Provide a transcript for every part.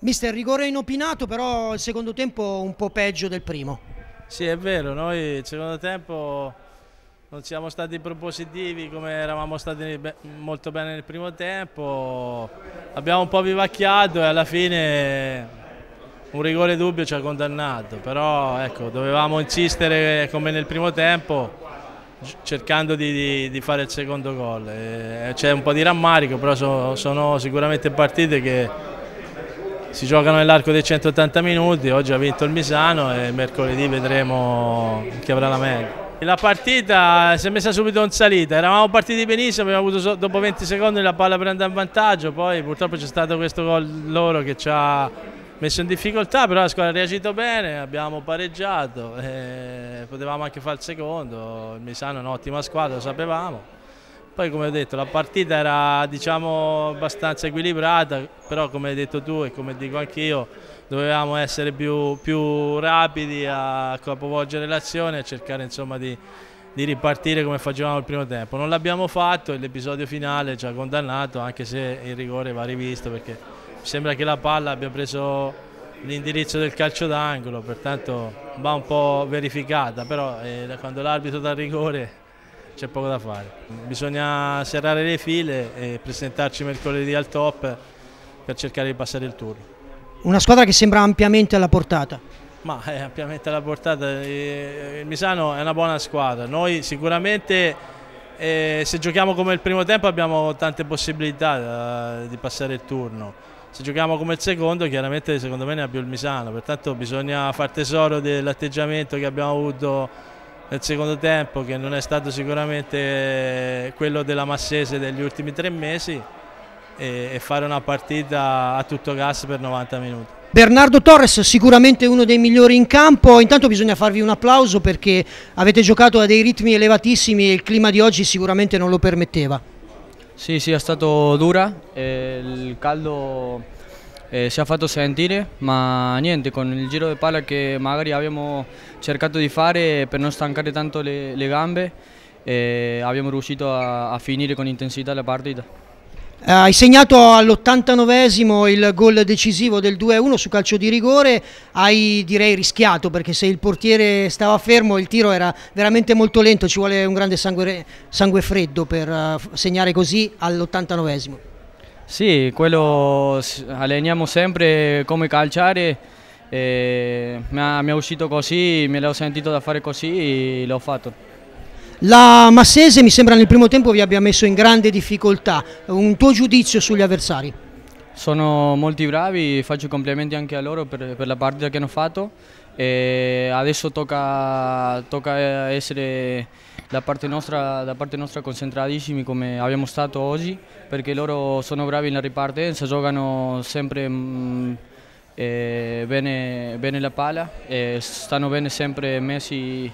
Mister, rigore inopinato, però il secondo tempo un po' peggio del primo. Sì, è vero, noi il secondo tempo non siamo stati propositivi come eravamo stati molto bene nel primo tempo, abbiamo un po' vivacchiato e alla fine un rigore dubbio ci ha condannato, però ecco, dovevamo insistere come nel primo tempo cercando di fare il secondo gol. C'è un po' di rammarico, però sono sicuramente partite che si giocano nell'arco dei 180 minuti, oggi ha vinto il Misano e mercoledì vedremo chi avrà la meglio. La partita si è messa subito in salita, eravamo partiti benissimo, abbiamo avuto dopo 20 secondi la palla prende in vantaggio, poi purtroppo c'è stato questo gol loro che ci ha messo in difficoltà, però la squadra ha reagito bene, abbiamo pareggiato, potevamo anche fare il secondo, il Misano è un'ottima squadra, lo sapevamo. Poi come ho detto la partita era diciamo abbastanza equilibrata, però come hai detto tu e come dico anch'io dovevamo essere più rapidi a capovolgere l'azione e cercare insomma di ripartire come facevamo il primo tempo. Non l'abbiamo fatto e l'episodio finale ci ha condannato, anche se il rigore va rivisto perché mi sembra che la palla abbia preso l'indirizzo del calcio d'angolo, pertanto va un po' verificata, però quando l'arbitro dà il rigore c'è poco da fare. Bisogna serrare le file e presentarci mercoledì al top per cercare di passare il turno. Una squadra che sembra ampiamente alla portata. Ma è ampiamente alla portata, il Misano è una buona squadra, noi sicuramente se giochiamo come il primo tempo abbiamo tante possibilità di passare il turno, se giochiamo come il secondo chiaramente secondo me ne ha più il Misano, pertanto bisogna far tesoro dell'atteggiamento che abbiamo avuto nel secondo tempo, che non è stato sicuramente quello della Massese degli ultimi 3 mesi, e fare una partita a tutto gas per 90 minuti. Bernardo Torres sicuramente uno dei migliori in campo, intanto bisogna farvi un applauso perché avete giocato a dei ritmi elevatissimi e il clima di oggi sicuramente non lo permetteva. Sì, è stato dura, il caldo si è fatto sentire, ma niente, con il giro di palla che magari abbiamo cercato di fare per non stancare tanto le gambe, abbiamo riuscito a finire con intensità la partita. Hai segnato all'89esimo il gol decisivo del 2-1 su calcio di rigore, hai direi rischiato perché se il portiere stava fermo il tiro era veramente molto lento, ci vuole un grande sangue freddo per segnare così all'89esimo. Sì, quello alleniamo sempre come calciare, mi è uscito così, me l'ho sentito da fare così e l'ho fatto. La Massese mi sembra nel primo tempo vi abbia messo in grande difficoltà, un tuo giudizio sugli avversari? Sono molto bravi, faccio complimenti anche a loro per la partita che hanno fatto e adesso tocca essere da parte nostra concentratissimi come abbiamo stato oggi, perché loro sono bravi nella ripartenza, giocano sempre bene la palla e stanno bene sempre messi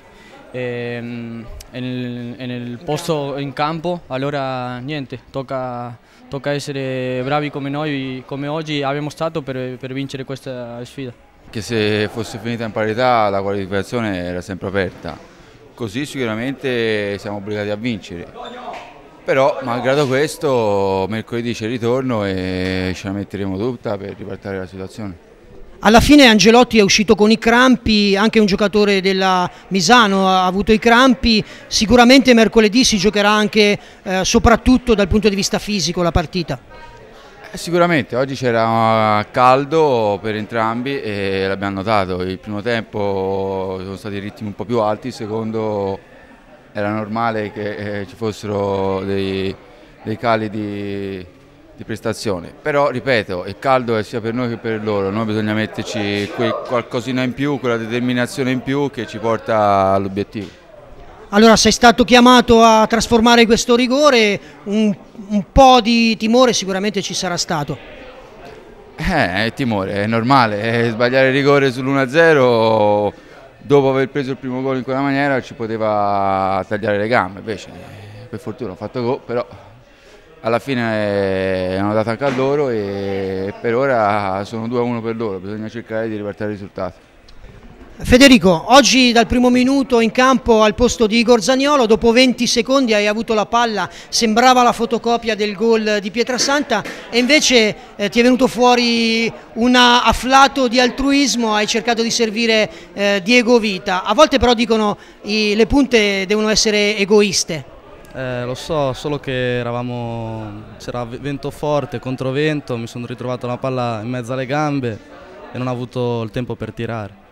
nel posto in campo, allora niente, tocca essere bravi come noi, come oggi abbiamo stato per vincere questa sfida. Che se fosse finita in parità la qualificazione era sempre aperta, così sicuramente siamo obbligati a vincere, però malgrado questo mercoledì c'è il ritorno e ce la metteremo tutta per ribaltare la situazione. Alla fine Angelotti è uscito con i crampi, anche un giocatore della Misano ha avuto i crampi, sicuramente mercoledì si giocherà anche soprattutto dal punto di vista fisico la partita. Sicuramente, oggi c'era caldo per entrambi e l'abbiamo notato, il primo tempo sono stati ritmi un po' più alti, il secondo era normale che ci fossero dei cali di prestazione, però ripeto il caldo è sia per noi che per loro, noi bisogna metterci qualcosina in più, quella determinazione in più che ci porta all'obiettivo. Allora sei stato chiamato a trasformare questo rigore, un po' di timore sicuramente ci sarà stato. Il timore è normale, sbagliare il rigore sull'1-0 dopo aver preso il primo gol in quella maniera ci poteva tagliare le gambe, invece per fortuna ho fatto gol, però alla fine hanno dato anche a loro e per ora sono 2-1 per loro, bisogna cercare di ribaltare il risultato. Federico, oggi dal primo minuto in campo al posto di Igor Zaniolo, dopo 20 secondi hai avuto la palla, sembrava la fotocopia del gol di Pietrasanta e invece ti è venuto fuori un afflato di altruismo, hai cercato di servire Diego Vita. A volte però dicono le punte devono essere egoiste. Lo so, solo che c'era vento forte, controvento, mi sono ritrovato la palla in mezzo alle gambe e non ho avuto il tempo per tirare.